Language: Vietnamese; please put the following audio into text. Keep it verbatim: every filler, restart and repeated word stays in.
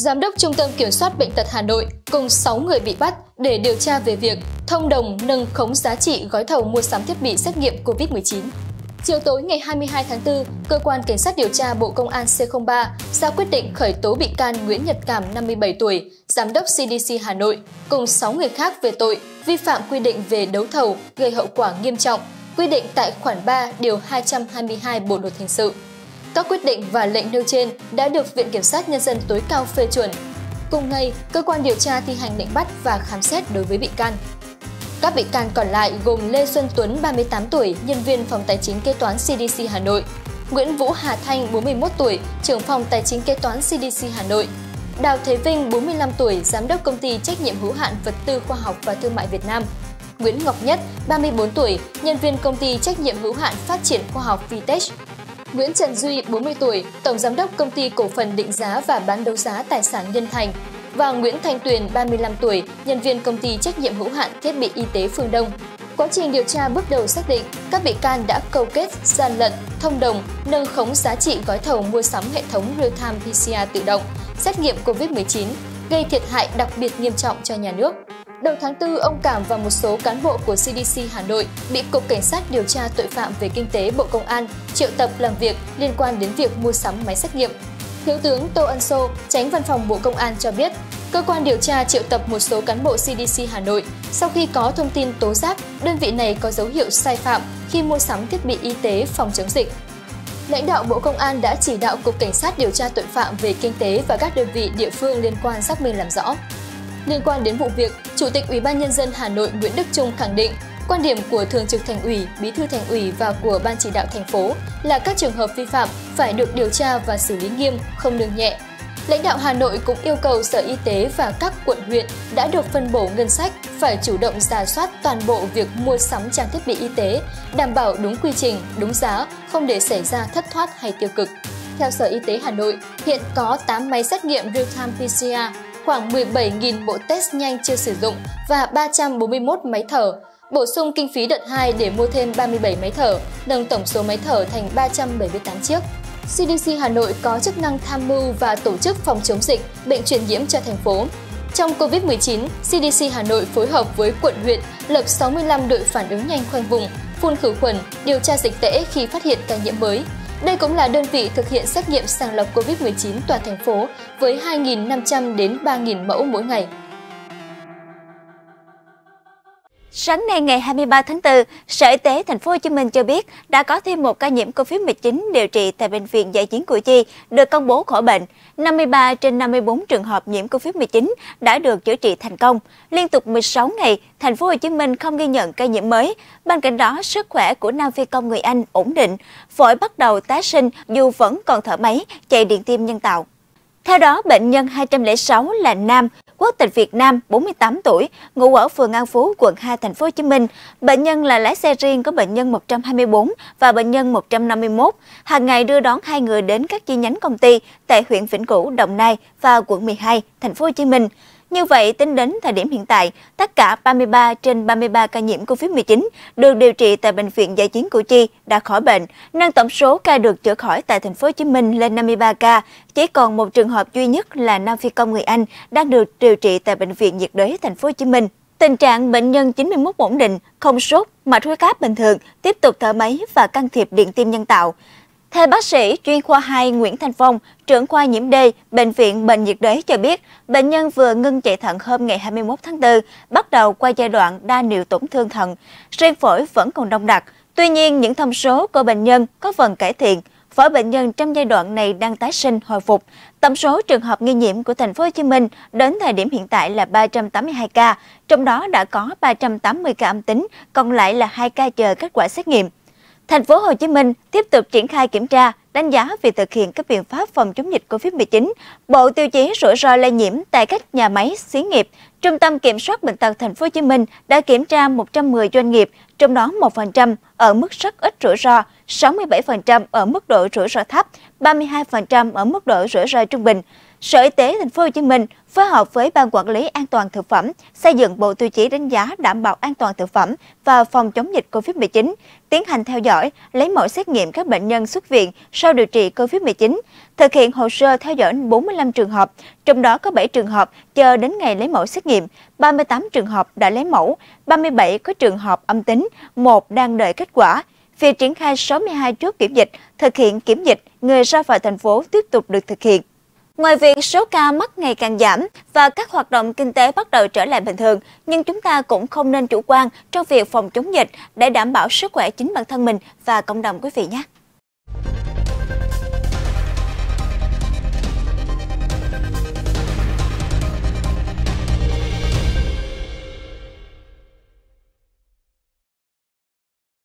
Giám đốc Trung tâm Kiểm soát Bệnh tật Hà Nội cùng sáu người bị bắt để điều tra về việc thông đồng nâng khống giá trị gói thầu mua sắm thiết bị xét nghiệm Covid mười chín. Chiều tối ngày hai mươi hai tháng tư, Cơ quan Cảnh sát điều tra Bộ Công an C không ba ra quyết định khởi tố bị can Nguyễn Nhật Cảm, năm mươi bảy tuổi, Giám đốc xê đê xê Hà Nội, cùng sáu người khác về tội vi phạm quy định về đấu thầu gây hậu quả nghiêm trọng, quy định tại khoản ba điều hai trăm hai mươi hai Bộ luật hình sự. Các quyết định và lệnh nêu trên đã được Viện Kiểm sát Nhân dân tối cao phê chuẩn. Cùng ngày, cơ quan điều tra thi hành lệnh bắt và khám xét đối với bị can. Các bị can còn lại gồm Lê Xuân Tuấn, ba mươi tám tuổi, nhân viên phòng tài chính kế toán xê đê xê Hà Nội, Nguyễn Vũ Hà Thanh, bốn mươi mốt tuổi, trưởng phòng tài chính kế toán xê đê xê Hà Nội, Đào Thế Vinh, bốn mươi lăm tuổi, giám đốc công ty trách nhiệm hữu hạn vật tư khoa học và thương mại Việt Nam, Nguyễn Ngọc Nhất, ba mươi tư tuổi, nhân viên công ty trách nhiệm hữu hạn phát triển khoa học Vitech, Nguyễn Trần Duy, bốn mươi tuổi, tổng giám đốc công ty cổ phần định giá và bán đấu giá tài sản Nhân Thành và Nguyễn Thanh Tuyền, ba mươi lăm tuổi, nhân viên công ty trách nhiệm hữu hạn thiết bị y tế Phương Đông. Quá trình điều tra bước đầu xác định, các bị can đã câu kết, gian lận, thông đồng, nâng khống giá trị gói thầu mua sắm hệ thống real-time pê xê rờ tự động, xét nghiệm Covid mười chín, gây thiệt hại đặc biệt nghiêm trọng cho nhà nước. Đầu tháng tư, ông Cảm và một số cán bộ của xê đê xê Hà Nội bị Cục Cảnh sát điều tra tội phạm về kinh tế Bộ Công an triệu tập làm việc liên quan đến việc mua sắm máy xét nghiệm. Thiếu tướng Tô Ân Sô, Chánh Văn phòng Bộ Công an cho biết, cơ quan điều tra triệu tập một số cán bộ xê đê xê Hà Nội sau khi có thông tin tố giác đơn vị này có dấu hiệu sai phạm khi mua sắm thiết bị y tế phòng chống dịch. Lãnh đạo Bộ Công an đã chỉ đạo Cục Cảnh sát điều tra tội phạm về kinh tế và các đơn vị địa phương liên quan xác minh làm rõ. Liên quan đến vụ việc, Chủ tịch Ủy ban Nhân dân Hà Nội Nguyễn Đức Chung khẳng định quan điểm của Thường trực Thành ủy, Bí thư Thành ủy và của Ban chỉ đạo thành phố là các trường hợp vi phạm phải được điều tra và xử lý nghiêm, không nương nhẹ. Lãnh đạo Hà Nội cũng yêu cầu Sở Y tế và các quận huyện đã được phân bổ ngân sách phải chủ động rà soát toàn bộ việc mua sắm trang thiết bị y tế, đảm bảo đúng quy trình, đúng giá, không để xảy ra thất thoát hay tiêu cực. Theo Sở Y tế Hà Nội, hiện có tám máy xét nghiệm real-time pê xê rờ, khoảng mười bảy nghìn bộ test nhanh chưa sử dụng và ba trăm bốn mươi mốt máy thở. Bổ sung kinh phí đợt hai để mua thêm ba mươi bảy máy thở, nâng tổng số máy thở thành ba trăm bảy mươi tám chiếc. xê đê xê Hà Nội có chức năng tham mưu và tổ chức phòng chống dịch, bệnh truyền nhiễm cho thành phố. Trong Covid mười chín, xê đê xê Hà Nội phối hợp với quận huyện lập sáu mươi lăm đội phản ứng nhanh khoanh vùng, phun khử khuẩn, điều tra dịch tễ khi phát hiện ca nhiễm mới. Đây cũng là đơn vị thực hiện xét nghiệm sàng lọc Covid mười chín toàn thành phố với hai nghìn năm trăm đến ba nghìn mẫu mỗi ngày. Sáng nay ngày hai mươi ba tháng tư, Sở Y tế Thành phố Hồ Chí Minh cho biết đã có thêm một ca nhiễm Covid mười chín điều trị tại Bệnh viện Dã chiến Củ Chi được công bố khỏi bệnh. năm mươi ba trên năm mươi tư trường hợp nhiễm Covid mười chín đã được chữa trị thành công. Liên tục mười sáu ngày, Thành phố Hồ Chí Minh không ghi nhận ca nhiễm mới. Bên cạnh đó, sức khỏe của nam phi công người Anh ổn định, phổi bắt đầu tái sinh dù vẫn còn thở máy, chạy điện tim nhân tạo. Theo đó, bệnh nhân hai trăm lẻ sáu là nam, quốc tịch Việt Nam, bốn mươi tám tuổi, ngụ ở phường An Phú, quận hai, Thành phố Hồ Chí Minh. Bệnh nhân là lái xe riêng có bệnh nhân một trăm hai mươi tư và bệnh nhân một trăm năm mươi mốt. Hàng ngày đưa đón hai người đến các chi nhánh công ty tại huyện Vĩnh Cửu, Đồng Nai và quận mười hai, Thành phố Hồ Chí Minh. Như vậy, tính đến thời điểm hiện tại, tất cả ba mươi ba trên ba mươi ba ca nhiễm Covid mười chín được điều trị tại Bệnh viện Dã chiến Củ Chi đã khỏi bệnh, nâng tổng số ca được chữa khỏi tại Thành phố Hồ Chí Minh lên năm mươi ba ca. Chỉ còn một trường hợp duy nhất là nam phi công người Anh đang được điều trị tại Bệnh viện nhiệt đới Thành phố Hồ Chí Minh. Tình trạng bệnh nhân chín mươi mốt ổn định, không sốt, mạch huyết áp bình thường, tiếp tục thở máy và can thiệp điện tim nhân tạo. Theo bác sĩ chuyên khoa hai Nguyễn Thanh Phong, trưởng khoa nhiễm D, Bệnh viện Bệnh nhiệt đới cho biết, bệnh nhân vừa ngưng chạy thận hôm ngày hai mươi mốt tháng tư, bắt đầu qua giai đoạn đa niệu tổn thương thận. Riêng phổi vẫn còn đông đặc. Tuy nhiên, những thông số của bệnh nhân có phần cải thiện. Phổi bệnh nhân trong giai đoạn này đang tái sinh, hồi phục. Tổng số trường hợp nghi nhiễm của Thành phố Hồ Chí Minh đến thời điểm hiện tại là ba trăm tám mươi hai ca, trong đó đã có ba trăm tám mươi ca âm tính, còn lại là hai ca chờ kết quả xét nghiệm. Thành phố Hồ Chí Minh tiếp tục triển khai kiểm tra, đánh giá việc thực hiện các biện pháp phòng chống dịch Covid mười chín, bộ tiêu chí rủi ro lây nhiễm tại các nhà máy, xí nghiệp. Trung tâm Kiểm soát Bệnh tật Thành phố Hồ Chí Minh đã kiểm tra một trăm mười doanh nghiệp, trong đó một phần trăm ở mức rất ít rủi ro, sáu mươi bảy phần trăm ở mức độ rủi ro thấp, ba mươi hai phần trăm ở mức độ rủi ro trung bình. Sở Y tế Thành phố Hồ Chí Minh phối hợp với Ban Quản lý An toàn thực phẩm xây dựng bộ tiêu chí đánh giá đảm bảo an toàn thực phẩm và phòng chống dịch Covid mười chín, tiến hành theo dõi, lấy mẫu xét nghiệm các bệnh nhân xuất viện sau điều trị Covid mười chín, thực hiện hồ sơ theo dõi bốn mươi lăm trường hợp, trong đó có bảy trường hợp chờ đến ngày lấy mẫu xét nghiệm, ba mươi tám trường hợp đã lấy mẫu, ba mươi bảy có trường hợp âm tính, một đang đợi kết quả. Việc triển khai sáu mươi hai chốt kiểm dịch, thực hiện kiểm dịch người ra vào thành phố tiếp tục được thực hiện. Ngoài việc số ca mắc ngày càng giảm và các hoạt động kinh tế bắt đầu trở lại bình thường, nhưng chúng ta cũng không nên chủ quan trong việc phòng chống dịch để đảm bảo sức khỏe chính bản thân mình và cộng đồng quý vị nhé.